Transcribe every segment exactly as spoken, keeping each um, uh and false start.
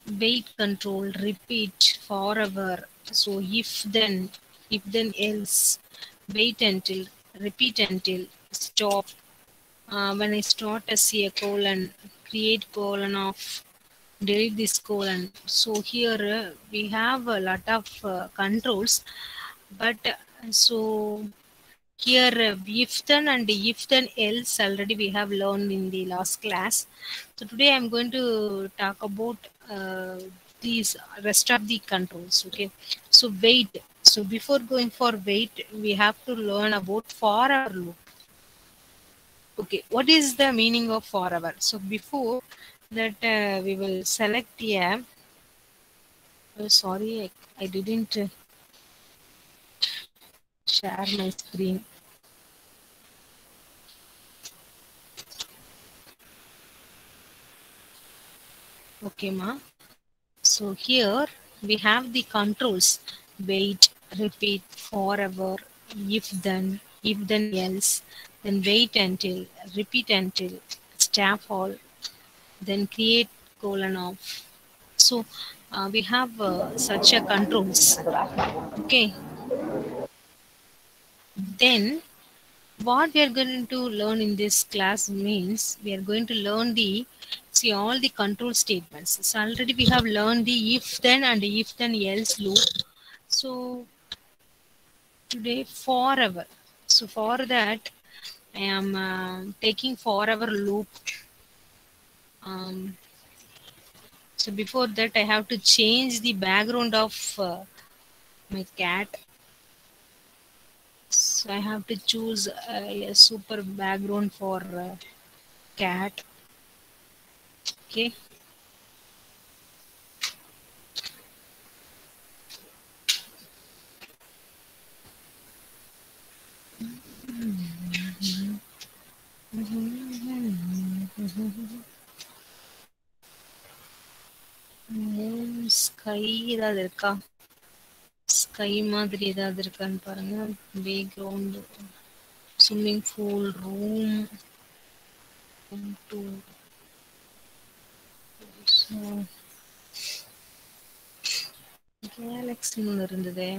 wait control, repeat forever. So if then, if then else, wait until, repeat until, stop. Uh, when I start a C a colon, create colon of, delete this colon. So here uh, we have a lot of uh, controls, but uh, so here uh, if then and if then else already we have learned in the last class. So today I'm going to talk about uh, these rest of the controls. Okay, so wait. So before going for wait, we have to learn about forever loop. Okay, what is the meaning of forever? So before that, uh, we will select a. Oh, sorry, I, I didn't uh, share my screen. Okay, ma. So here we have the controls: wait, repeat, forever, if then, if then else, then wait until, repeat until, staff all, then create colon off. So uh, we have uh, such a controls. Okay, then what we are going to learn in this class means we are going to learn the, see, all the control statements. So already we have learned the if then and if then else loop. So today forever. So for that I am uh, taking forever loop. Um, so before that I have to change the background of uh, my cat. So I have to choose uh, a super background for uh, cat. Okay. Sky ஏதாவது இருக்கா? Sky மாதிரி ஏதாவது இருக்கான்னு பாருங்க. Background, swimming pool, room, two. So கேலக்ஸின்னு ஒன்று இருந்ததே.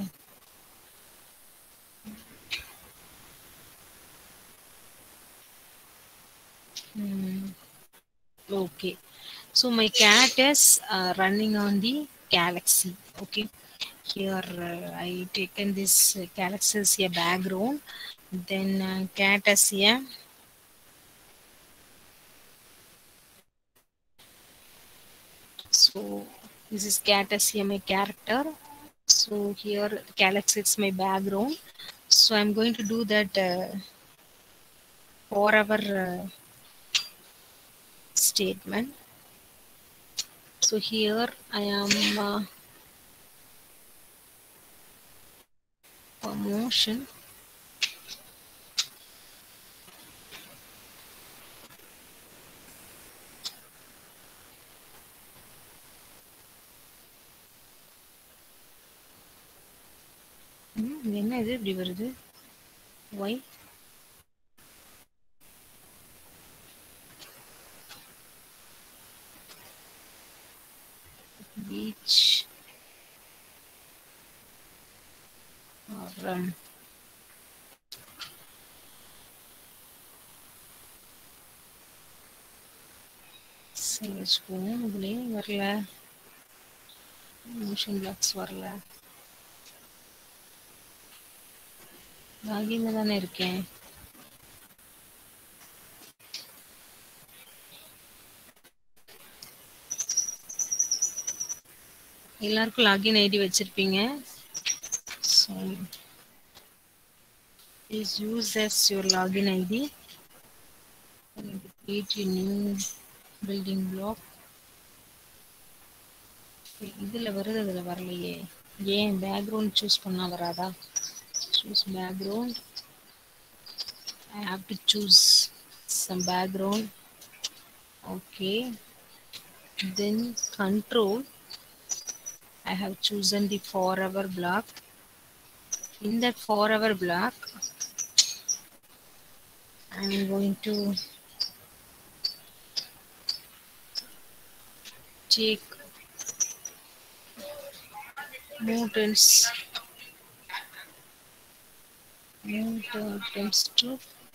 Okay. So my cat is uh, running on the galaxy. Okay. Here uh, I taken this uh, galaxy as a background. Then uh, cat as a, so this is cat as a my character. So here galaxy is my background. So I'm going to do that uh, forever uh, statement. So here I am uh, promotion. ம், என்ன இது இப்படி வருது? Why? Beach or um, சரி வச்சுக்குவோம். இதுலேயும் வரல, motion blocks வரல. லாகின்ல தானே இருக்கேன். எல்லாருக்கும் லாகின் ஐடி வச்சிருப்பீங்க. So please use as your login ID. Create you new building block. இதில் வருது, இதில் வரலையே. ஏன் பேக்ரவுண்ட் சூஸ் பண்ணால் வராதா? Choose background. I have to choose some background. Okay. Then control. I have chosen the forever block. In that forever block, I am going to take move tends move uh, tends to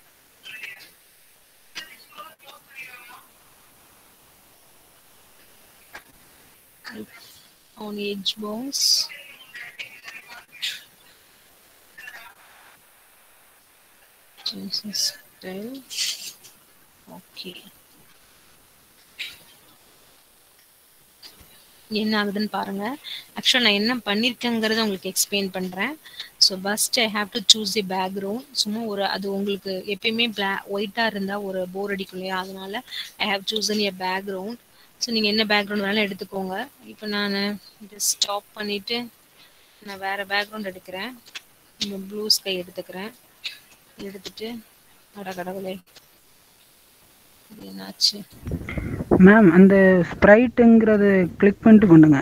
on edge bounds. Jesus style. Okay. என்ன ஆகுதுன்னு பாருங்க. ஆக்சுவலா நான் என்ன பண்ணியிருக்கேங்கிறத உங்களுக்கு explain பண்றேன். So first I have to choose the background. சும்மா ஒரு அது உங்களுக்கு எப்பயுமே பிளா ஒயிட்டா இருந்தா ஒரு போர் அடிக்கும் இல்லையா? அதனால I have chosen a background. So நீங்க என்ன பேக்ரவுண்ட் வேணாலும் எடுத்துக்கோங்க. இப்போ நான் இதை ஸ்டாப் பண்ணிட்டு நான் வேற பேக்ரவுண்ட் எடுக்கிறேன். இந்த ப்ளூ ஸ்கை எடுத்துக்கிறேன். எடுத்துட்டு அட கடவுளே இது என்னாச்சு? மேம் அந்த ஸ்ப்ரைட்டுங்கிறது கிளிக் பண்ணிட்டு பண்ணுங்க.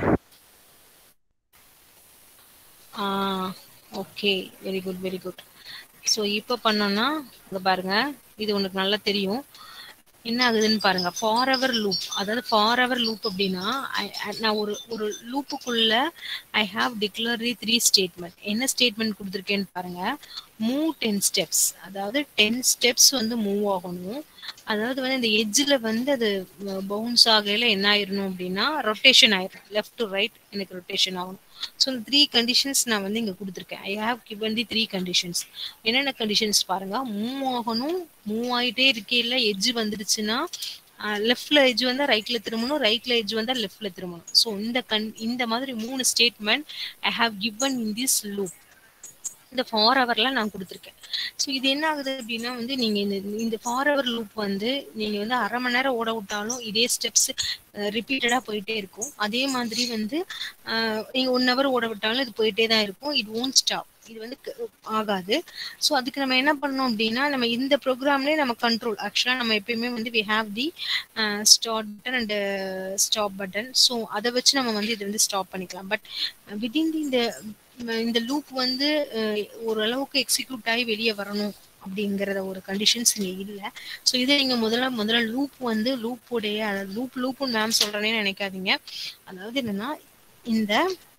ஆ okay, very good very good. So இப்போ பண்ணோம்னா இங்க பாருங்க, இது உனக்கு நல்லா தெரியும். என்ன ஆகுதுன்னு பாருங்க, ஃபார் எவர் லூப். அதாவது ஃபார் எவர் லூப் அப்படின்னா I- I- நான் ஒரு ஒரு லூப்புக்குள்ள I have declare the three statement. என்ன ஸ்டேட்மெண்ட் கொடுத்துருக்கேன்னு பாருங்க, மூவ் டென் ஸ்டெப்ஸ். அதாவது டென் ஸ்டெப்ஸ் வந்து மூவ் ஆகணும். அதாவது வந்து இந்த எட்ஜில் வந்து அது பவுன்ஸ் ஆகையில என்ன ஆயிடணும் அப்படின்னா ரொட்டேஷன் ஆயிடும். லெஃப்ட் டு ரைட் எனக்கு ரொட்டேஷன் ஆகணும். ஸோ இந்த த்ரீ கண்டிஷன்ஸ் நான் வந்து இங்கே கொடுத்துருக்கேன். I have given the three conditions. என்னென்ன கண்டிஷன்ஸ் பாருங்க, மூவ் ஆகணும், மூவ் ஆகிட்டே இருக்கையில் எட்ஜ் வந்துடுச்சுன்னா லெஃப்ட்ல எட்ஜ் வந்தா ரைட்ல திரும்பணும், ரைட்ல எட்ஜ் வந்தா லெஃப்ட்ல திரும்பணும். ஸோ இந்த கண் இந்த மாதிரி மூணு statement I have given in this loop. இந்த ஃபார் ஹவர்ல நான் கொடுத்துருக்கேன். ஸோ இது என்ன ஆகுது அப்படின்னா வந்து நீங்க இந்த இந்த ஃபார் ஹவர் லூப் வந்து நீங்க வந்து அரை மணி நேரம் ஓட விட்டாலும் இதே ஸ்டெப்ஸ் ரிப்பீட்டடா போயிட்டே இருக்கும். அதே மாதிரி வந்து அஹ், நீங்க ஒன் ஹவர் ஓட விட்டாலும் இது போயிட்டே தான் இருக்கும். It won't stop. இது வந்து க- ஆகாது. ஸோ அதுக்கு நம்ம என்ன பண்ணோம் அப்படின்னா, நம்ம இந்த ப்ரோக்ராம்லேயே நம்ம கண்ட்ரோல் ஆக்சுவலாக நம்ம எப்பயுமே வந்து we have the start button and stop button. So அதை வச்சு நம்ம வந்து இது வந்து ஸ்டாப் பண்ணிக்கலாம். பட் விதின் இந்த இந்த லூப் வந்து அஹ், ஓரளவுக்கு எக்ஸிக்யூட் ஆகி வெளியே வரணும் அப்படிங்கறத ஒரு கண்டிஷன்ஸ் இங்க இல்ல. ஸோ இதை நீங்க முதல்ல முதல்ல லூப் வந்து லூப்புடைய லூப் லூப்னு மேம் சொல்றேன்னு நினைக்காதீங்க. அதாவது என்னன்னா இந்த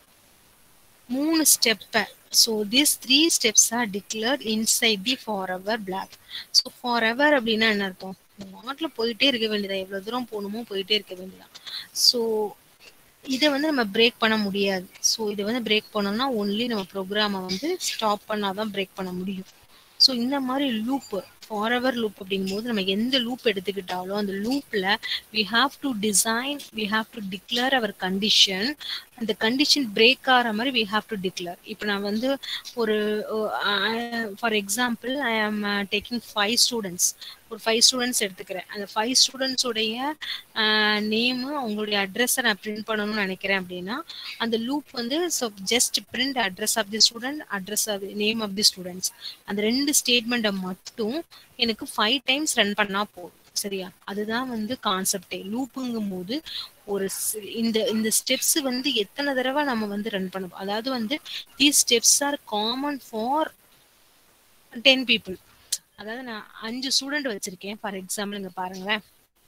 மூணு ஸ்டெப்பை, so this three steps are declared inside the forever block. So forever அப்படின்னா என்ன அர்த்தம்? நாட்டில் போயிட்டே இருக்க வேண்டியதா, எவ்வளவு தூரம் போகணுமோ போயிட்டே இருக்க வேண்டியதான். ஸோ இதை வந்து நம்ம பிரேக் பண்ண முடியாது. ஸோ இதை வந்து பிரேக் பண்ணோம்னா ஒன்லி நம்ம ப்ரோக்ராமை வந்து ஸ்டாப் பண்ணாதான் பிரேக் பண்ண முடியும். ஸோ இந்த மாதிரி லூப் ஃபார் எவர் லூப் அப்படிங்கும்போது நம்ம எந்த லூப் எடுத்துக்கிட்டாலும் அந்த லூப்ல we have to design, we have to declare our condition. அந்த கண்டிஷன் பிரேக் ஆகிற மாதிரி வி ஹாவ் டு டிக்ளேர். இப்போ நான் வந்து ஒரு for example I am taking five students. ஒரு ஃபைவ் ஸ்டூடெண்ட்ஸ் எடுத்துக்கிறேன். அந்த ஃபைவ் ஸ்டூடெண்ட்ஸோடைய நேமு அவங்களுடைய அட்ரஸை நான் பிரிண்ட் பண்ணணும்னு நினைக்கிறேன் அப்படின்னா அந்த லூப் வந்து so just print address of the student, address of name of the students. அந்த ரெண்டு ஸ்டேட்மெண்ட்டை மட்டும் எனக்கு ஃபைவ் டைம்ஸ் ரன் பண்ணா போதும். சரியா? அதுதான் வந்து கான்செப்டே. லூப்புங்கும் போது ஒரு சி- இந்த இந்த ஸ்டெப்ஸ் வந்து எத்தனை தடவை நம்ம வந்து ரன் பண்ணுவோம். அதாவது வந்து these steps are common for ten people. அதாவது நான் அஞ்சு ஸ்டூடெண்ட் வச்சிருக்கேன் ஃபார் எக்ஸாம்பிள். இங்க பாருங்களேன்,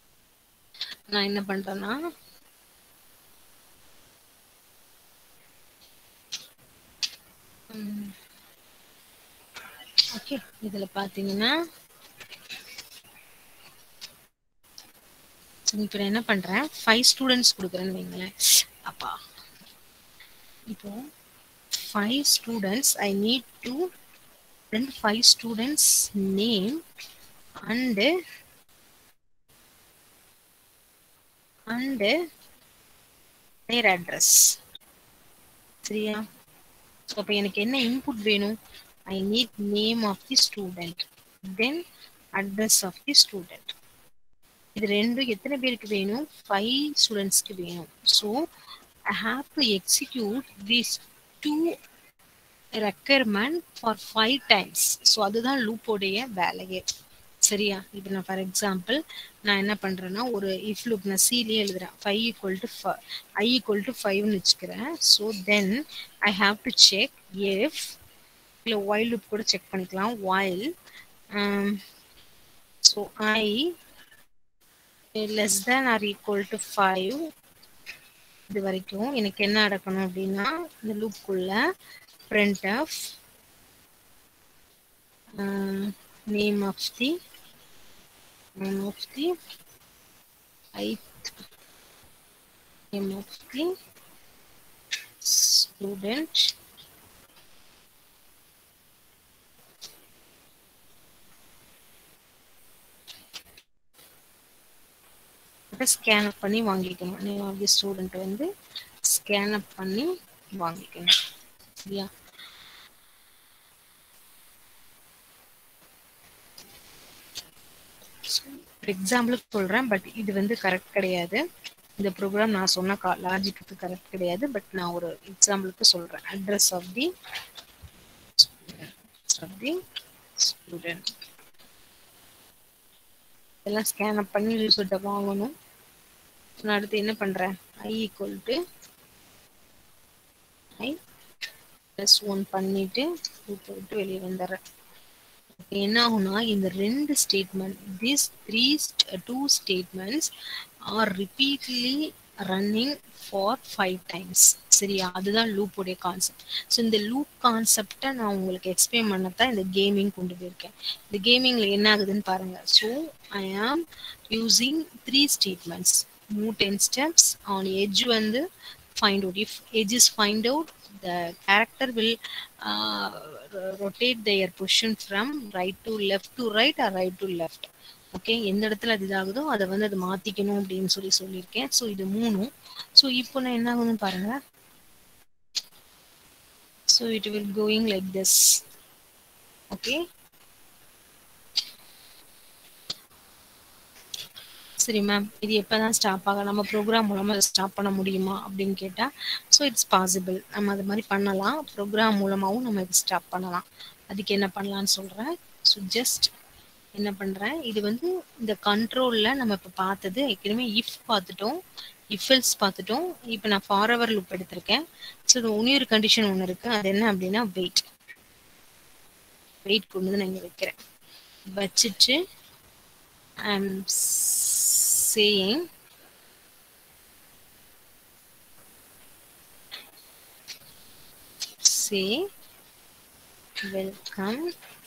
நான் என்ன பண்றேன்னா ஓகே இதுல பாத்தீங்கன்னா இப்போ நான் என்ன பண்றேன், ஃபைவ் ஸ்டூடெண்ட்ஸ் கொடுக்குறேன்னு வைங்களேன். அப்பா இப்போ five students I need to print five students name and and their address. சரியா? ஸோ அப்போ எனக்கு என்ன இன்புட் வேணும்? I need name of the student, then address of the student. இது ரெண்டும் எத்தனை பேருக்கு வேணும்? ஃபைவ் ஸ்டூடெண்ட்ஸ்க்கு வேணும். So I have to execute these two requirement for five times. So அதுதான் லூப்போடைய வேலையே. சரியா? இப்போ நான் ஃபார் எக்ஸாம்பிள் நான் என்ன பண்றேன்னா ஒரு இஃப் லூப் நான் சீலே எழுதுறேன். Five equal to I equal to ஃபைவ்னு வச்சுக்கிறேன். So then I have to check if, இல்லை ஒயில் லூப் கூட செக் பண்ணிக்கலாம். While so I less than or equal to five, இது வரைக்கும் எனக்கு என்ன நடக்கணும் அப்படின்னா இந்த லூப்புக்குள்ள print of uh, name of the name of the ith name of the student scan up பண்ணி வாங்கிக்கணும். நேம் ஆஃப் தி ஸ்டூடெண்ட் வந்து ஸ்கேன் அப் பண்ணி வாங்கிக்கணும். சரியா? எக்ஸாம்பிளுக்கு சொல்றேன், பட் இது வந்து கரெக்ட் கிடையாது. இந்த ப்ரோக்ராம் நான் சொன்ன லாஜிக்கு கரெக்ட் கிடையாது, பட் நான் ஒரு எக்ஸாம்பிளுக்கு சொல்றேன். Address of the of the student எல்லாம் ஸ்கேன் அப் பண்ணி ரிசல்ட்டை வாங்கணும். நான் அடுத்து என்ன பண்றேன்? I equal to I plus one பண்ணிட்டு விட்டு வெளியே வந்துடுறேன். என்ன ஆகும்னா இந்த ரெண்டு statement this three two statements are repeatedly running for five times. சரியா? அதுதான் லூப்போடைய கான்செப்ட். ஸோ இந்த லூப் கான்செப்டை நான் உங்களுக்கு எக்ஸ்பிளைன் பண்ணத்தான் இந்த கேமிங் கொண்டு போயிருக்கேன். இந்த கேமிங்ல என்ன ஆகுதுன்னு பாருங்க. So I am using three statements. Move ten steps on edge வந்து find out. If edge is find out, the character will uh, rotate their position from right to left to right or right to left. Okay, எந்த இடத்துல அது இதாகுதோ அதை வந்து அது மாத்திக்கணும் அப்படின்னு சொல்லி சொல்லியிருக்கேன். ஸோ இது மூணும். ஸோ இப்போ நான் என்ன ஆகுதுன்னு பாருங்க. So it will going like this. Okay, சரி மேம், இது எப்போதான் ஸ்டாப் ஆக, நம்ம ப்ரோக்ராம் மூலமாக அதை ஸ்டாப் பண்ண முடியுமா அப்படின்னு கேட்டால், ஸோ இட்ஸ் பாசிபிள். நம்ம அது மாதிரி பண்ணலாம். ப்ரோக்ராம் மூலமாகவும் நம்ம இது ஸ்டாப் பண்ணலாம். அதுக்கு என்ன பண்ணலான்னு சொல்கிறேன். ஸோ ஜஸ்ட் என்ன பண்ணுறேன், இது வந்து இந்த கண்ட்ரோலில் நம்ம இப்போ பார்த்தது ஏற்கனவே இஃப் பார்த்துட்டோம், இஃப் எல்ஸ் பார்த்துட்டோம். இப்போ நான் ஃபார் எவர் லூப் எடுத்திருக்கேன். ஸோ இது இன்னொரு கண்டிஷன் ஒன்று இருக்குது. அது என்ன அப்படின்னா வெயிட். வெயிட் கொண்டு வந்து நான் இங்கே வைக்கிறேன். வச்சுட்டு I'm saying say welcome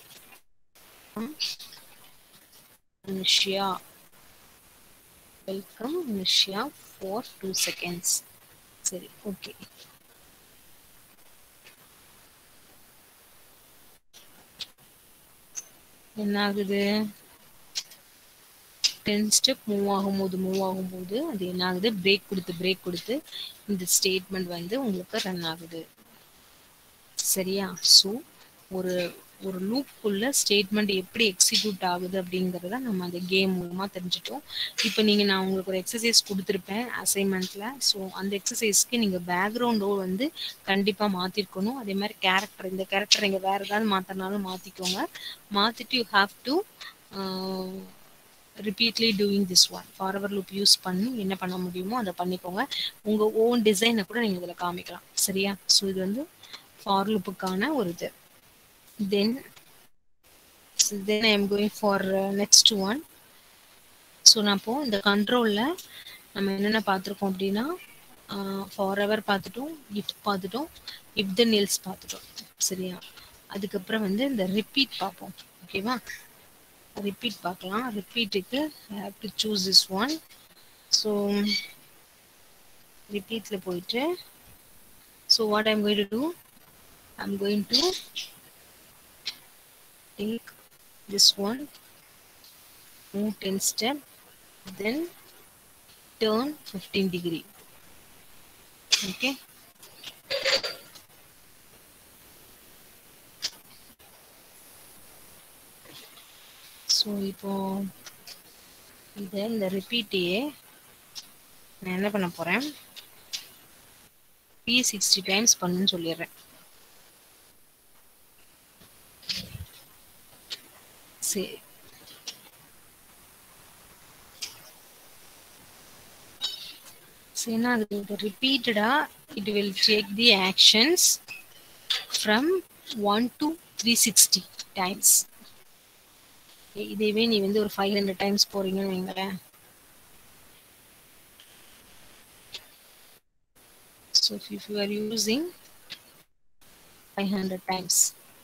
Nisha, welcome Nisha for two seconds. சரி, ஓகே. என்ன ஆகுது? டென் ஸ்டெப் மூவ் ஆகும்போது மூவ் ஆகும்போது அது என்ன ஆகுது? பிரேக் கொடுத்து பிரேக் கொடுத்து இந்த ஸ்டேட்மெண்ட் வந்து உங்களுக்கு ரன் ஆகுது. சரியா? ஸோ ஒரு ஒரு லூப்புக்குள்ள ஸ்டேட்மெண்ட் எப்படி எக்ஸிக்யூட் ஆகுது அப்படிங்கிறத நம்ம அந்த கேம் மூலமா தெரிஞ்சுட்டோம். இப்போ நீங்க நான் உங்களுக்கு ஒரு எக்ஸசைஸ் கொடுத்துருப்பேன் அசைன்மெண்ட்ல. ஸோ அந்த எக்ஸசைஸ்க்கு நீங்க பேக்ரவுண்டோ வந்து கண்டிப்பா மாத்திருக்கணும். அதே மாதிரி கேரக்டர், இந்த கேரக்டர் நீங்க வேற ஏதாவது மாத்தினாலும் மாத்திக்கோங்க. மாத்திட்டு you have to repeatedly doing this one. Forever loop use பண்ணி என்ன பண்ண முடியுமோ அதை பண்ணிக்கோங்க. உங்க ஓன் டிசைனை கூட நீங்க இதில் காமிக்கலாம். சரியா? ஸோ இது வந்து ஃபார் லூப்புக்கான ஒரு இது. Then then I am going for next one. So நான் இப்போ இந்த கண்ட்ரோலில் நம்ம என்னென்ன பார்த்துருக்கோம் அப்படின்னா ஃபார் எவர் பார்த்துட்டோம், இஃப் பார்த்துட்டோம், இஃப் தென் எல்ஸ் பார்த்துட்டோம். சரியா? அதுக்கப்புறம் வந்து இந்த ரிப்பீட் பார்ப்போம். ஓகேவா? ரிப்பீட் பார்க்கலாம். ரிப்பீட்டுக்கு I have to choose this one. So ரிப்பீட்டில் போயிட்டு so what I'm going to do, I'm going to take this one, move ten step, then turn fifteen degree. Okay. So இப்போ இதை இந்த ரிப்பீட்டையே நான் என்ன பண்ண போறேன், த்ரீ சிக்ஸ்டி டைம்ஸ் பண்ணுன்னு சொல்லிடுறேன். சரி, சரினா அது ரிப்பீட்டடா it will take the actions from one to three sixty times. இதேவே நீ வந்து ஒரு ஃபைவ் ஹண்ட்ரட் டைம்ஸ் போறீங்கன்னு வைங்களேன், So if you are using five hundred times,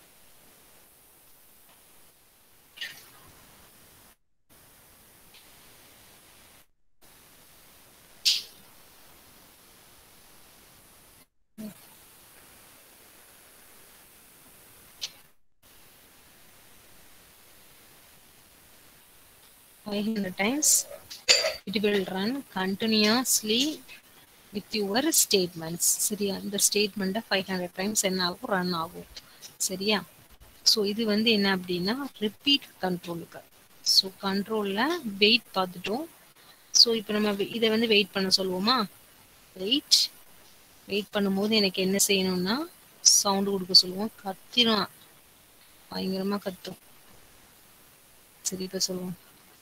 five hundred times, it will run continuously with your statements. சரியா? இந்த ஸ்டேட்மெண்ட்டை five hundred times என்ன ஆகும், ரன் ஆகும். சரியா? ஸோ இது வந்து என்ன அப்படின்னா ரிப்பீட் கண்ட்ரோலுக்கு. ஸோ கண்ட்ரோலில் வெயிட் பார்த்துட்டோம். ஸோ இப்போ நம்ம இதை வந்து வெயிட் பண்ண சொல்லுவோமா? வெயிட் வெயிட் பண்ணும்போது எனக்கு என்ன செய்யணும்னா சவுண்டு கொடுக்க சொல்லுவோம். கத்திரும், பயங்கரமாக கத்தும். சரி, இப்போ சொல்லுவோம்.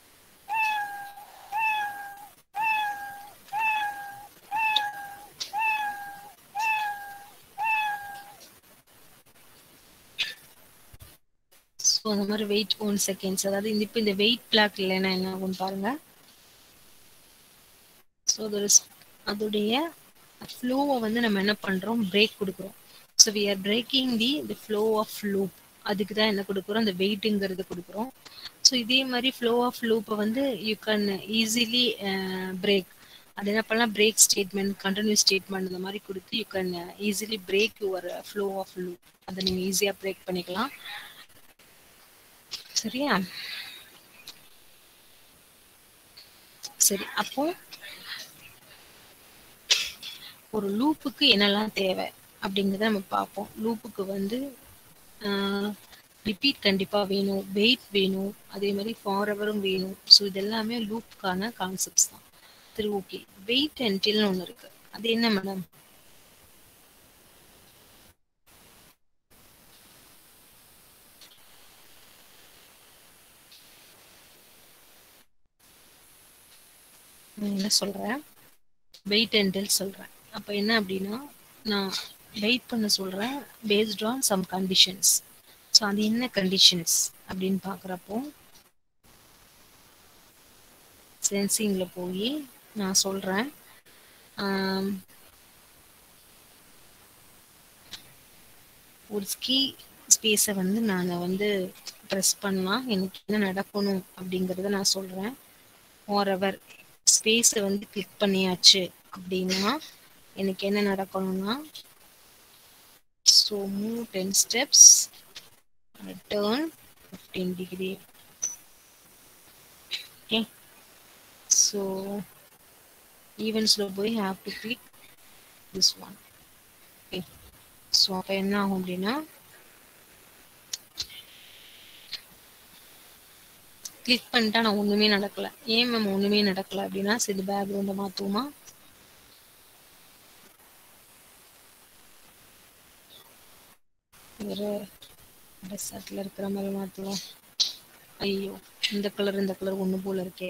ஸோ அந்த மாதிரி வெயிட் ஒன் செகண்ட்ஸ், அதாவது இந்த இப்போ இந்த வெயிட் பிளாக் இல்லைன்னா என்ன ஆகும்னு பாருங்க. ஸோ அதோட அதோடைய ஃப்ளோவை வந்து நம்ம என்ன பண்ணுறோம், பிரேக் கொடுக்குறோம். So we are breaking the the flow of loop. அதுக்கு தான் என்ன கொடுக்குறோம், அந்த வெயிட்டுங்கிறது கொடுக்குறோம். ஸோ இதே மாதிரி ஃப்ளோ ஆஃப் லூப்பை வந்து யூ கேன் ஈஸிலி பிரேக். அது என்ன பண்ணலாம், பிரேக் ஸ்டேட்மெண்ட், கண்டினியூஸ் ஸ்டேட்மெண்ட் இந்த மாதிரி கொடுத்து you can easily break your flow of loop. அதை நீங்கள் ஈஸியாக பிரேக் பண்ணிக்கலாம். சரியா? சரி, அப்போ ஒரு லூப்புக்கு என்னெல்லாம் தேவை அப்படிங்கிறத நம்ம பார்ப்போம். லூப்புக்கு வந்து ரிப்பீட் கண்டிப்பாக வேணும், வெயிட் வேணும், அதே மாதிரி ஃபார்எவரும் வேணும். ஸோ இது எல்லாமே லூப்புக்கான கான்செப்ட்ஸ் தான். சரி, ஓகே. வெயிட் அன்டில்னு ஒன்று இருக்கு. அது என்ன மேடம்? என்ன சொல்றேன், வெயிட் அன்டில் சொல்றேன். அப்போ என்ன அப்படின்னா நான் வெயிட் பண்ண சொல்றேன் based on some conditions. So அது என்ன கண்டிஷன்ஸ் அப்படின்னு பார்க்குறப்போ சென்சிங்கில் போய் நான் சொல்கிறேன், ஒரு கீ ஸ்பேஸை வந்து நான் வந்து ப்ரெஸ் பண்ணால் எனக்கு என்ன நடக்கணும் அப்படிங்கிறத நான் சொல்கிறேன். ஃபார்எவர் ஸ்பேஸை வந்து கிளிக் பண்ணியாச்சு அப்படின்னா எனக்கு என்ன நடக்கணும்னா, so move ten steps, return fifteen degree. Okay, so ஈவென்ட்ஸில் போய் have to click this one. Okay, so அப்போ என்ன ஆகும் அப்படின்னா கிளிக் பண்ணிட்டா நான் ஒன்றுமே நடக்கலை. ஏன் மேம் ஒன்றுமே நடக்கலை அப்படின்னா, சரி பேக்ரவுண்டை மாற்றுவோமா? ஒரு டெசர்ட்ல இருக்கிற மாதிரி மாற்றுவோம். ஐயோ, இந்த கலர் இந்த கலர் ஒன்று போல இருக்கே.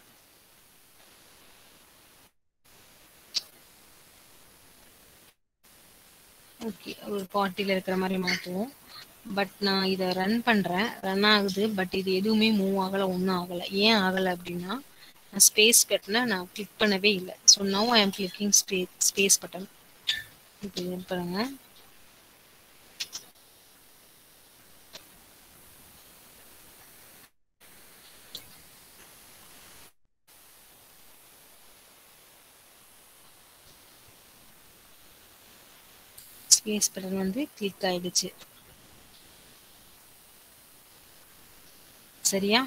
ஓகே, ஒரு பார்ட்டியில் இருக்கிற மாதிரி மாற்றுவோம். பட் நான் இதை ரன் பண்ணுறேன், ரன் ஆகுது. பட் இது எதுவுமே மூவ் ஆகலை, ஒன்றும் ஆகலை. ஏன் ஆகலை அப்படின்னா நான் ஸ்பேஸ் பட்டனை நான் கிளிக் பண்ணவே இல்லை. So now I am clicking spa space button. இப்போ இது பாருங்க, ஸ்பேஸ் பட்டன் வந்து கிளிக் ஆயிடுச்சு. சரியா?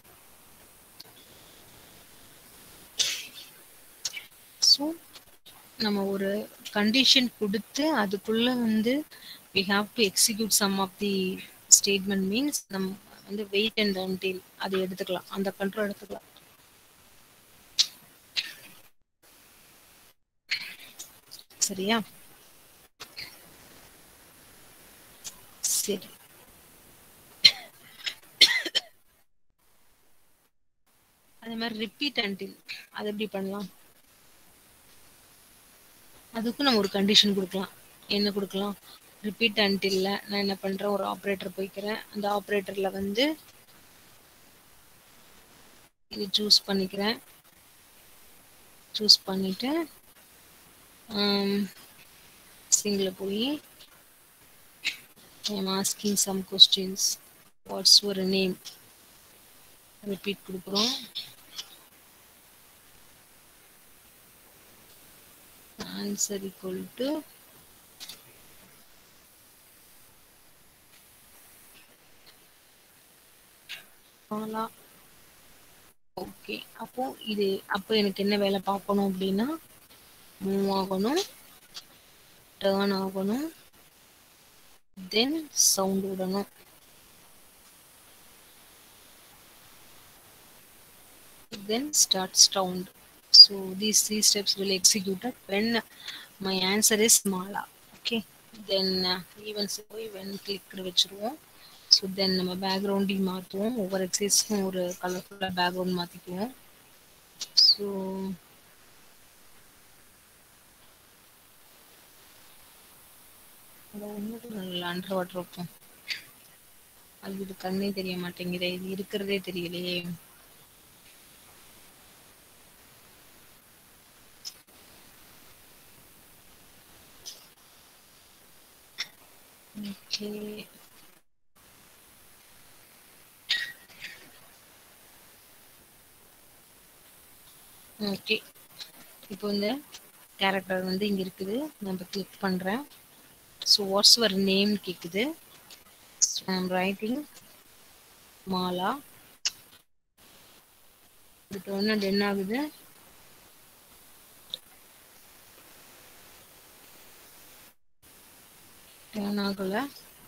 ஸோ நம்ம ஒரு கண்டிஷன் கொடுத்து அதுக்குள்ள வந்து we have to execute some of the statement means நம்ம வந்து wait and until அதை எடுத்துக்கலாம், அந்த கண்ட்ரோல் எடுத்துக்கலாம். சரியா? சரி, அதே மாதிரி ரிப்பீட் அன்டில் அது எப்படி பண்ணலாம்? அதுக்கும் நம்ம ஒரு கண்டிஷன் கொடுக்கலாம். என்ன கொடுக்கலாம்? ரிப்பீட் அன்டில்ல நான் என்ன பண்றேன், ஒரு ஆப்ரேட்டர் போய்க்கிறேன். அந்த ஆப்ரேட்டர்ல வந்து இது சூஸ் பண்ணிக்கிறேன். சூஸ் பண்ணிட்டு sensingல போய் I'm asking some questions. What's your name? Repeat கொடுக்குறோம். Answer equal to Mala. Okay, அப்போ இது அப்போ எனக்கு என்ன வேலை பார்க்கணும் அப்படின்னா மூவ் ஆகணும், டேர்ன் ஆகணும், தென் சவுண்ட் விடணும். Then starts round. So these three steps will executed when my answer is Mala. Okay. Then uh, even so when click வச்சிருவோம். So then நம்ம பேக்ரவுண்ட் மாற்றுவோம். ஒவ்வொரு எக்ஸசைஸ்க்கும் ஒரு கலர்ஃபுல்லாக பேக்ரவுண்ட் மாற்றிக்குவோம். ஸோ ஒன்றும் நல்ல அண்டர் வாட்டர் வைப்போம். அது இது கண்ணே தெரிய மாட்டேங்குது, இது இருக்கிறதே தெரியலையே. ஓகே, ஓகே இப்போ இந்த கேரக்டர் வந்து இங்கே இருக்குது, நம்ம கிளிக் பண்ணுறேன். ஸோ வாட்ஸ் யுவர் நேம் கேட்குது. So I'm writing Mala. இப்போ ஒன்று என்ன ஆகுது, டேர்ன் ஆகலை.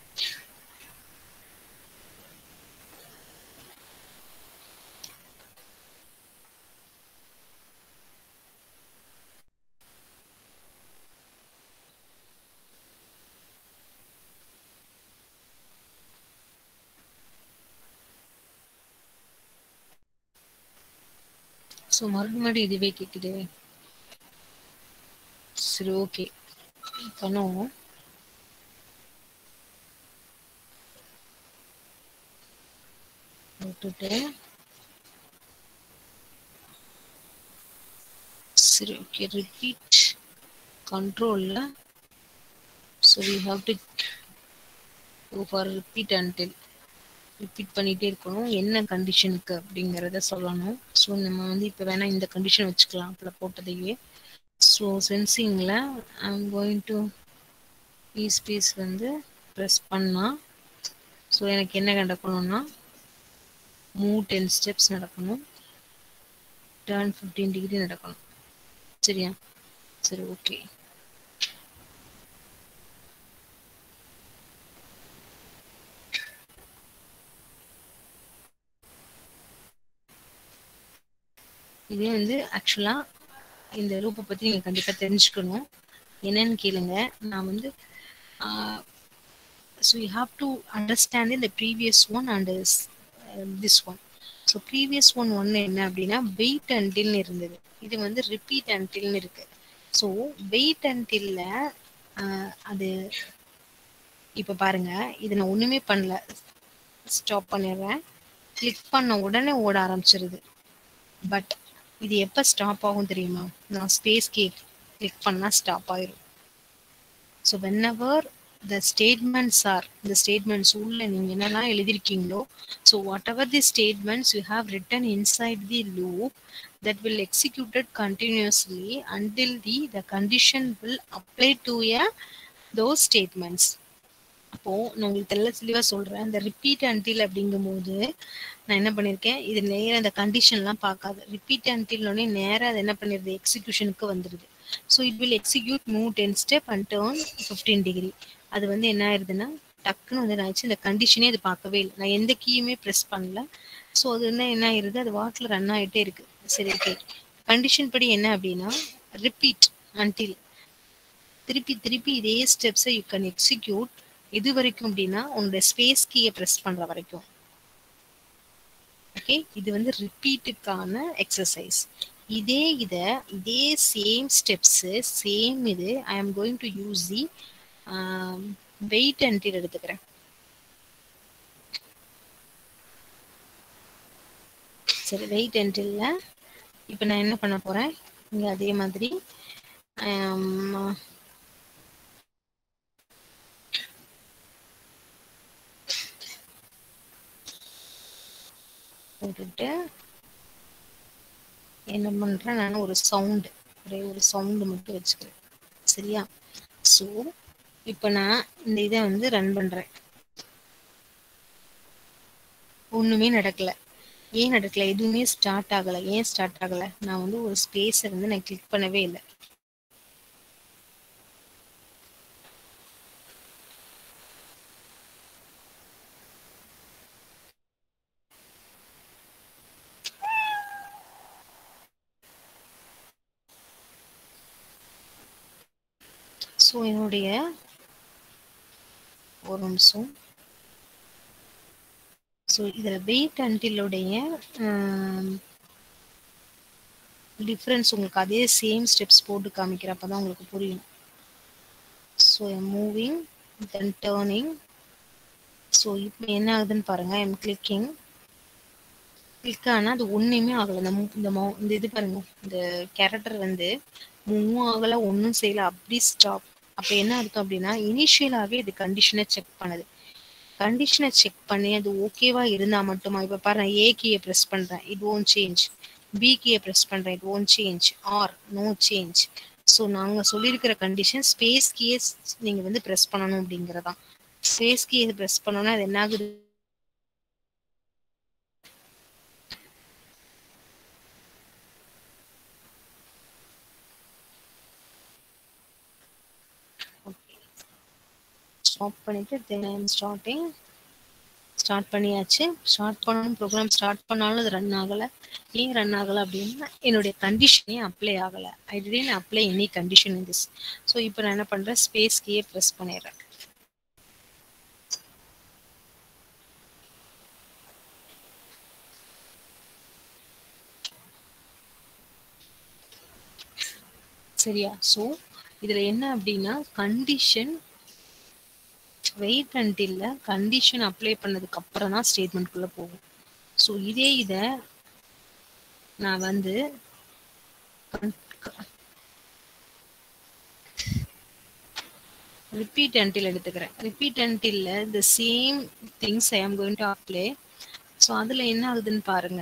ஸோ மறுபடியும் இதுவே கேட்குது. சரி, ஓகே பண்ணுவோம். விட்டுட்டு சரி, ஓகே ரிப்பீட் கண்ட்ரோலில். So we have to go for repeat until. Repeat பண்ணிகிட்டே இருக்கணும், என்ன கண்டிஷனுக்கு அப்படிங்கிறத சொல்லணும். ஸோ நம்ம வந்து இப்போ வேணால் இந்த கண்டிஷன் வச்சுக்கலாம் அதில் போட்டதையே. ஸோ சென்சிங்கில் I'm going to E space வந்து ப்ரெஸ் பண்ணால் ஸோ எனக்கு என்ன நடக்கணும்னா மூவ் டென் ஸ்டெப்ஸ் நடக்கணும், டர்ன் ஃபிஃப்டீன் டிகிரி நடக்கணும். சரியா? சரி, ஓகே. இதே வந்து ஆக்சுவலாக இந்த ரூப்பை பற்றி நீங்கள் கண்டிப்பாக தெரிஞ்சுக்கணும். என்னன்னு கேளுங்க. நான் வந்து so you have to understand இந்த previous one and this one. So previous one ஒன்று என்ன அப்படின்னா வெயிட் அண்டில்னு இருந்தது, இது வந்து ரிப்பீட் அண்டில்னு இருக்கு. ஸோ வெயிட் அண்டில்ல அது இப்போ பாருங்க, இது நான் ஒன்றுமே பண்ணல, ஸ்டாப் பண்ணிடுறேன். கிளிக் பண்ண உடனே ஓட ஆரம்பிச்சிருது. பட் இது எப்போ ஸ்டாப் ஆகும் தெரியுமா? நான் ஸ்பேஸ் கீ கிளிக் பண்ணால் ஸ்டாப் ஆயிரும். So whenever the statements are, இந்த ஸ்டேட்மெண்ட்ஸ் உள்ள நீங்கள் என்னெல்லாம் எழுதிருக்கீங்களோ, so whatever the statements you have written inside the loop that will executed continuously until the the condition will apply to a those statements. அப்போ நான் உங்களுக்கு தெல்ல தெளிவாக சொல்றேன். இந்த ரிப்பீட் அன்டில் அப்படிங்கும் போது நான் என்ன பண்ணியிருக்கேன், இது நேரம் அந்த கண்டிஷன்லாம் பார்க்காது. ரிப்பீட் அன்டில்னோடனே நேரம் அது என்ன பண்ணிடுது, எக்ஸிக்யூஷனுக்கு வந்துடுது. So it will execute move ten step and turn fifteen degree. அது வந்து என்ன ஆயிடுதுன்னா டக்குன்னு வந்து நான் இந்த கண்டிஷனே அது பார்க்கவே இல்லை, நான் எந்த கீயுமே ப்ரெஸ் பண்ணல. ஸோ அது என்ன என்ன ஆயிடுது, அது வாட்டில் ரன் ஆகிட்டே இருக்கு. சரி, ஓகே. கண்டிஷன் படி என்ன அப்படின்னா ரிப்பீட் அன்டில், திருப்பி திருப்பி இதே ஸ்டெப்ஸை யூ கேன் எக்ஸிக்யூட் இது வரைக்கும் அப்படின்னா உன்னோட ஸ்பேஸ் கீயை ப்ரெஸ் பண்ற வரைக்கும். ஓகே, இது வந்து ரிப்பீட்டுக்கான எக்ஸசைஸ். இதே இத இதே சேம் ஸ்டெப்ஸ் சேம் இது I am going to use the wait until எடுத்துக்கிறேன். சரி, வெயிட் அன்டில்ல இப்போ நான் என்ன பண்ண போறேன், இங்க அதே மாதிரி போட்டுட்டு என்ன பண்றேன், நான் ஒரு சவுண்டு ஒரே ஒரு சவுண்டு மட்டும் வச்சுக்கிறேன். சரியா? ஸோ இப்போ நான் இந்த இதை வந்து ரன் பண்றேன். ஒண்ணுமே நடக்கல. ஏன் நடக்கல? எதுவுமே ஸ்டார்ட் ஆகல. ஏன் ஸ்டார்ட் ஆகல? நான் வந்து ஒரு ஸ்பேஸை வந்து நான் கிளிக் பண்ணவே இல்லை. ஸோ என்னுடைய ஒரு நிமிஷம். ஸோ இதில் வெயிட் அன்டிலுடைய டிஃப்ரென்ஸ் உங்களுக்கு அதே சேம் ஸ்டெப்ஸ் போட்டு காமிக்கிறப்ப தான் உங்களுக்கு புரியும். So moving then turning. So இப்போ என்ன ஆகுதுன்னு பாருங்க. ஐ எம் கிளிக்கிங். கிளிக் ஆனால் அது ஒன்றுமே ஆகலை. இந்த move- இந்த மவு இந்த இது பாருங்க, இந்த கேரக்டர் வந்து மூவும் ஆகலை, ஒன்றும் செய்யலை, அப்படி ஸ்டாப். அப்போ என்ன அர்த்தம் அப்படின்னா, இனிஷியலாகவே இது கண்டிஷனை செக் பண்ணுது. கண்டிஷனை செக் பண்ணி அது ஓகேவா இருந்தா மட்டுமா, இப்போ பாரு, நான் ஏ கீயை ப்ரெஸ் பண்றேன், இட் ஓன்ட் சேஞ்ச். பி கீயை ப்ரெஸ் பண்றேன், it won't change. Or no change. So நாங்க சொல்லியிருக்கிற கண்டிஷன் ஸ்பேஸ் கீயை நீங்க வந்து ப்ரெஸ் பண்ணணும் அப்படிங்கிறதான். ஸ்பேஸ் கீயை ப்ரெஸ் பண்ணோம்னா அது என்ன ஆகுது? ஸ்டாப் பண்ணிட்டு then I am starting. Start பண்ணியாச்சு. ஸ்டார்ட் பண்ணணும், ப்ரோக்ராம் ஸ்டார்ட் பண்ணாலும் அது ரன் ஆகலை. ஏன் ரன் ஆகலை அப்படின்னா, என்னுடைய கண்டிஷனே அப்ளை ஆகலை. I didn't apply any condition in this. So இப்போ நான் என்ன பண்ணுறேன், ஸ்பேஸ் கீயை ப்ரெஸ் பண்ணிடுறேன். சரியா? ஸோ இதில் என்ன அப்படின்னா, கண்டிஷன் வெயிட் அன்டில்ல கண்டிஷன் அப்ளை பண்ணதுக்கு அப்புறம் தான் ஸ்டேட்மெண்ட்குள்ளே போகும். ஸோ இதே இதை நான் வந்து ரிப்பீட் அன்டில் எடுத்துக்கிறேன். ரிப்பீட் அன்டில்ல the same things I am going to apply. So அதில் என்ன ஆகுதுன்னு பாருங்க.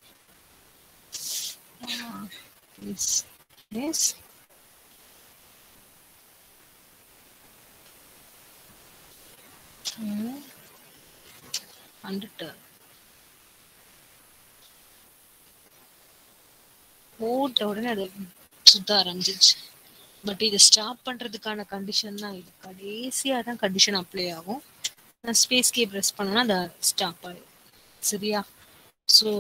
எஸ் வந்துட்டு போட்ட உடனே அது சுத்த ஆரம்பிச்சிச்சு. பட் இது ஸ்டாப் பண்றதுக்கான கண்டிஷன் தான் இது. கடைசியாக தான் கண்டிஷன் அப்ளை ஆகும். நான் ஸ்பேஸ் கே ப்ரெஸ் பண்ணோன்னா அது ஸ்டாப் ஆகும். சரியா? ஸோ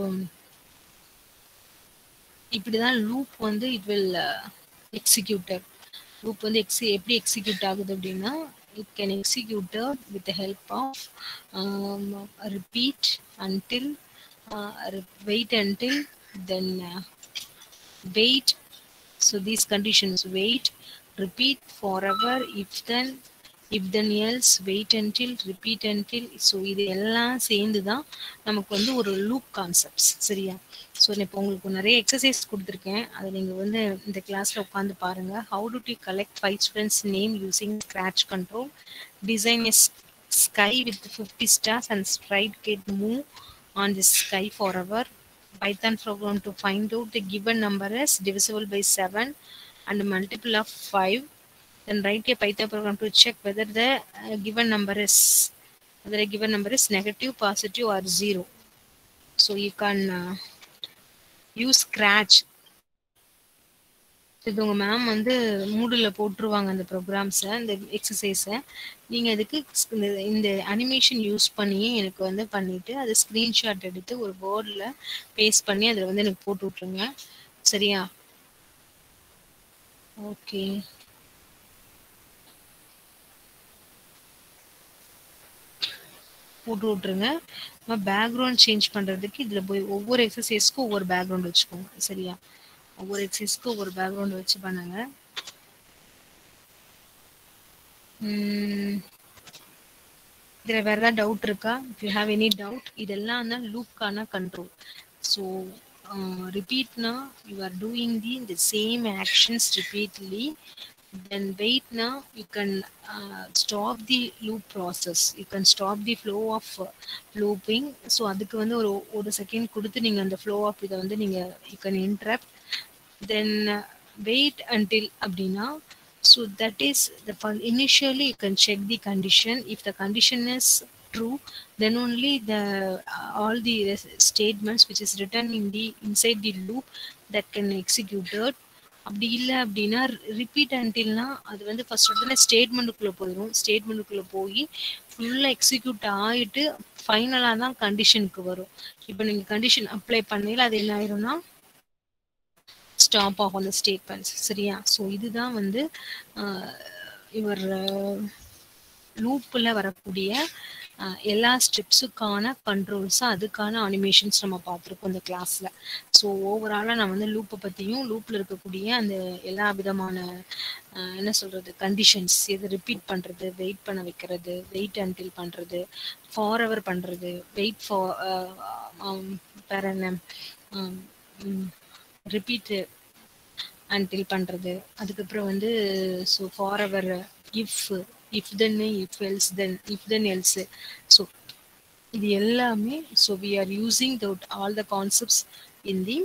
இப்படிதான் லூப் வந்து இட் வில் எக்ஸிக்யூட்டட். லூப் வந்து எக்ஸி எப்படி எக்ஸிக்யூட் ஆகுது அப்படின்னா, it can executed with the help of repeat until, wait until, then wait. So these conditions: wait, repeat, forever, if then, if then else, wait until, repeat until. So இது எல்லாம் சேர்ந்து தான் நமக்கு வந்து ஒரு லூப் கான்செப்ட்ஸ். சரியா? So இப்போ உங்களுக்கு நிறைய எக்ஸசைஸ் கொடுத்துருக்கேன். அதை நீங்கள் வந்து இந்த கிளாஸில் உட்காந்து பாருங்கள். How to the collect five students name using Scratch control, design a sky with fifty stars and sprite get move on the sky forever. Python program to find out the given number is divisible by seven and multiple of five. Then write a Python program to check whether the uh, given number is whether a given number is negative, positive, or zero. So you can uh, use Scratch. இது உங்கள் ma'am வந்து மூடில் போட்டுருவாங்க அந்த ப்ரோக்ராம்ஸை, இந்த எக்ஸசைஸை. நீங்கள் அதுக்கு இந்த இந்த அனிமேஷன் யூஸ் பண்ணியே எனக்கு வந்து பண்ணிவிட்டு அதை ஸ்க்ரீன்ஷாட் எடுத்து ஒரு போர்டில் பேஸ்ட் பண்ணி அதில் வந்து எனக்கு போட்டு விட்ருங்க. சரியா? ஓகே. போட்டு விட்ருங்க. பேக்ரவுண்ட் சேஞ்ச் பண்ணுறதுக்கு இதில் போய் ஒவ்வொரு எக்ஸசைஸ்க்கும் ஒவ்வொரு பேக்ரவுண்ட் வச்சுக்கோங்க. சரியா? ஒவ்வொரு எக்ஸசைஸ்க்கும் ஒவ்வொரு பேக்ரவுண்ட் வச்சு பண்ணுங்க. இதில் வேறு ஏதாவது டவுட் இருக்கா? If you have any doubt. இதெல்லாம் தான் லூப்கான கண்ட்ரோல். ஸோ ரிப்பீட்னா you are doing the the same actions repeatedly then wait now, you can uh, stop the loop process, you can stop the flow of uh, looping. So அதுக்கு வந்து ஒரு ஒரு second கொடுத்து நீங்க அந்த flow of இதை வந்து நீங்க you can interrupt. Then uh, wait until அப்படின்னா, so that is the fun- initially you can check the condition. If the condition is true, then only the uh, all the res- statements which is written in the inside the loop that can executed. அப்படி இல்லை அப்படின்னா repeat அன்டில்னா அது வந்து first உடனே ஸ்டேட்மெண்ட்டுக்குள்ள போயிடும். ஸ்டேட்மெண்ட்டுக்குள்ள போய் ஃபுல்லாக execute ஆகிட்டு ஃபைனலாக தான் கண்டிஷனுக்கு வரும். இப்போ நீங்கள் கண்டிஷன் அப்ளை பண்ணல அது என்ன ஆயிரும்னா stop of on the statements. சரியா? ஸோ இதுதான் வந்து இவர் லூப்பில் வரக்கூடிய அஹ், எல்லா ஸ்டெப்ஸுக்கான கண்ட்ரோல்ஸ், அதுக்கான அனிமேஷன்ஸ் நம்ம பார்த்துருக்கோம் இந்த கிளாஸில். ஸோ ஓவராலாக நான் வந்து லூப்பை பற்றியும் லூப்பில் இருக்கக்கூடிய அந்த எல்லா விதமான அஹ், என்ன சொல்கிறது கண்டிஷன்ஸ், எது ரிப்பீட் பண்ணுறது, வெயிட் பண்ண வைக்கிறது, வெயிட் அன்டில் பண்ணுறது, ஃபார் எவர் பண்ணுறது, வெயிட் ஃபார் வேற என்ன ரிப்பீட் அன்டில் பண்றது, அதுக்கப்புறம் வந்து so forever if, if then, if else then, if then else. So இது எல்லாமே so we are using that all the concepts in the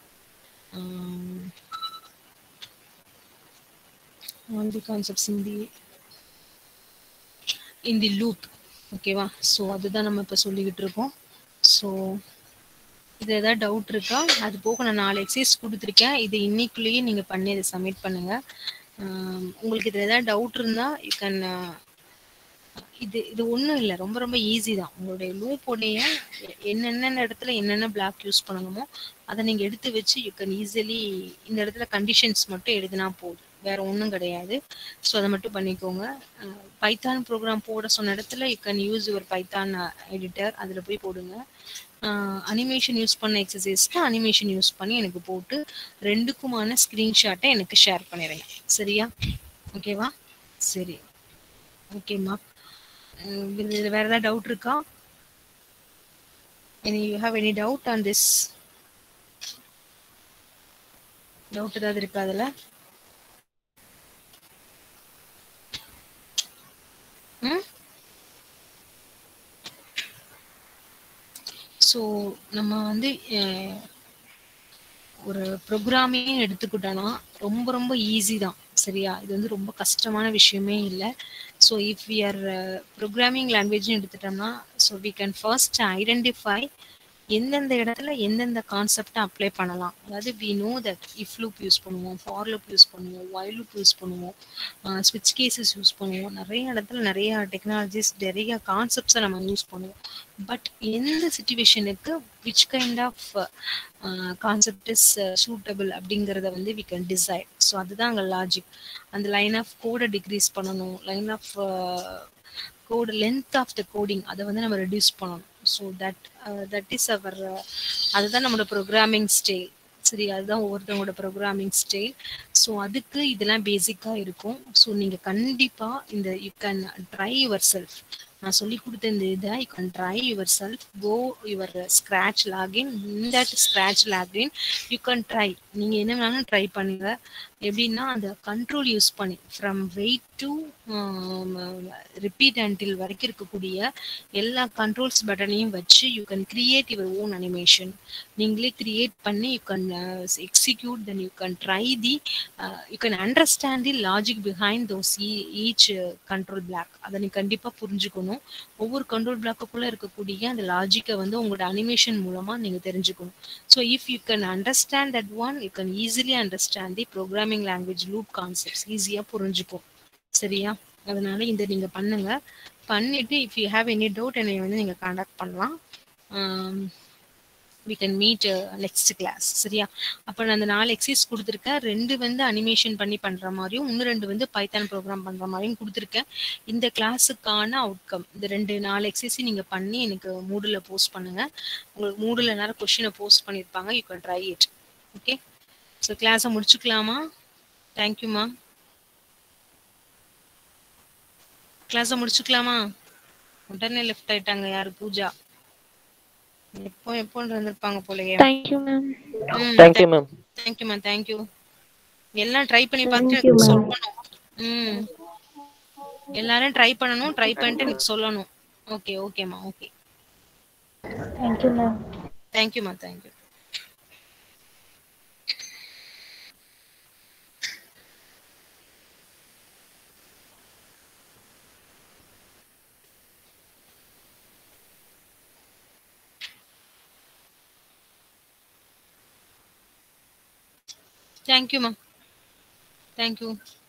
all the concepts in the in the loop. ஓகேவா? So அதுதான் நம்ம இப்போ சொல்லிக்கிட்டு இருக்கோம். So இது ஏதாவது டவுட் இருக்கா? அது போக நான் நாலு எக்ஸசைஸ் கொடுத்துருக்கேன், இது இன்னைக்குள்ளேயே நீங்கள் பண்ணி அதை சப்மிட் பண்ணுங்க. ஆம், உங்களுக்கு இதில் ஏதாவது டவுட் இருந்தால் யூ கேன், இது இது ஒன்றும் இல்லை, ரொம்ப ரொம்ப ஈஸி தான். உங்களுடைய லூப்போடைய என்னென்ன இடத்துல என்னென்ன பிளாக் யூஸ் பண்ணணுமோ அதை நீங்கள் எடுத்து வச்சு யூ கேன் ஈஸிலி இந்த இடத்துல கண்டிஷன்ஸ் மட்டும் எழுதினா போதும், வேற ஒன்றும் கிடையாது. ஸோ அதை மட்டும் பண்ணிக்கோங்க. பைத்தான் ப்ரோக்ராம் போட சொன்ன இடத்துல you can use your Python editor, அதில் போய் போடுங்க. அனிமேஷன் யூஸ் பண்ண எக்ஸசைஸ்க்கு அனிமேஷன் யூஸ் பண்ணி எனக்கு போட்டு ரெண்டுக்குமான ஸ்க்ரீன்ஷாட்டை எனக்கு ஷேர் பண்ணிடுங்க. சரியா? ஓகேவா? சரி, ஓகேம்மா. இதில் வேற ஏதாவது டவுட் இருக்கா? Any you have any doubt on this? Doubt ஏதாவது இருக்கா அதில்? ம் ஸோ நம்ம வந்து அஹ், ஒரு ப்ரோக்ராமே எடுத்துக்கிட்டோன்னா ரொம்ப ரொம்ப ஈஸி தான். சரியா? இது வந்து ரொம்ப கஷ்டமான விஷயமே இல்லை. So if we are programming லாங்குவேஜ்னு எடுத்துட்டோம்னா, so we can first identify எந்தெந்த இடத்துல எந்தெந்த கான்செப்டை அப்ளை பண்ணலாம். அதாவது we know that if loop use பண்ணுவோம், ஃபார் லூப் யூஸ் பண்ணுவோம், வைல் லூப் யூஸ் பண்ணுவோம், ஸ்விட்ச் கேசஸ் யூஸ் பண்ணுவோம், நிறைய இடத்துல நிறைய டெக்னாலஜிஸ், நிறைய கான்செப்ட்ஸை நம்ம யூஸ் பண்ணுவோம். பட் எந்த சுச்சுவேஷனுக்கு which kind of concept is suitable அப்படிங்கிறத வந்து வி கேன் டிசைட். ஸோ அதுதான் அங்கே லாஜிக். அந்த லைன் ஆஃப் கோடை டிக்ரீஸ் பண்ணணும், line of code length of the coding அதை வந்து நம்ம ரெடியூஸ் பண்ணணும். So that that is our, அதுதான் நம்மளோட ப்ரோக்ராமிங் ஸ்டைல். சரி, அதுதான் ஒவ்வொருத்தவங்களோட ப்ரோக்ராமிங் ஸ்டைல். ஸோ அதுக்கு இதெல்லாம் பேசிக்காக இருக்கும். ஸோ நீங்கள் கண்டிப்பாக இந்த you can try yourself. நான் சொல்லி கொடுத்த இந்த இதை you can try yourself. Go your Scratch login, in that Scratch login you can try. நீங்கள் என்ன வேணாலும் ட்ரை பண்ணுங்க. எப்படின்னா அந்த கண்ட்ரோல் யூஸ் பண்ணி from wait to repeat until வரைக்கும் இருக்கக்கூடிய எல்லா கண்ட்ரோல்ஸ் பட்டனையும் வச்சு you can create your own animation. நீங்களே கிரியேட் பண்ணி you can execute, then you can try the, you can understand the logic behind those each control block. அதை நீ கண்டிப்பாக புரிஞ்சுக்கணும். ஒவ்வொரு கண்ட்ரோல் பிளாக்குள்ளே இருக்கக்கூடிய அந்த லாஜிக்கை வந்து உங்களோட அனிமேஷன் மூலமாக நீங்கள் தெரிஞ்சுக்கணும். So if you can understand that one, you can easily understand the programming language loop concepts, ஈஸியாக புரிஞ்சுக்கும். சரியா? அதனால இந்த நீங்கள் பண்ணுங்க. பண்ணிட்டு if you have any doubt என்னை வந்து நீங்கள் காண்டாக்ட் பண்ணலாம். We can meet next class. சரியா? அப்போ நான் அந்த நாலு எக்ஸசைஸ் கொடுத்துருக்கேன். ரெண்டு வந்து அனிமேஷன் பண்ணி பண்ணுற மாதிரியும், இன்னும் ரெண்டு வந்து பைத்தான் ப்ரோக்ராம் பண்ணுற மாதிரியும் கொடுத்துருக்கேன். இந்த கிளாஸுக்கான அவுட்கம் இந்த ரெண்டு நாலு எக்ஸசைஸையும் நீங்கள் பண்ணி எனக்கு மூடில் போஸ்ட் பண்ணுங்கள். உங்களுக்கு மூடில் நேரம் கொஷினை போஸ்ட் பண்ணியிருப்பாங்க. You can try it. Okay? So கிளாஸை முடிச்சுக்கலாமா? தேங்க்யூம்மா. கிளாஸை முடிச்சுக்கலாமா? உடனே லெஃப்ட் ஆயிட்டாங்க. யாரு? பூஜா. எப்போ எப்போ இருந்திருப்பாங்க போலயே. Thank you, ma'am. ம் Thank you, ma'am. தேங்க்யூம்மா, தேங்க்யூ. எல்லாம் ட்ரை பண்ணி Thank பார்த்துட்டு you, எனக்கு ma'am. சொல்லணும். ம். எல்லாரும் ட்ரை பண்ணணும். ட்ரை பண்ணிட்டு எனக்கு சொல்லணும். ஓகே, ஓகேம்மா. ஓகே. Thank you ma'am. தேங்க்யூம்மா. தேங்க்யூ. தேங்க்யூம்மா. தேங்க்யூ.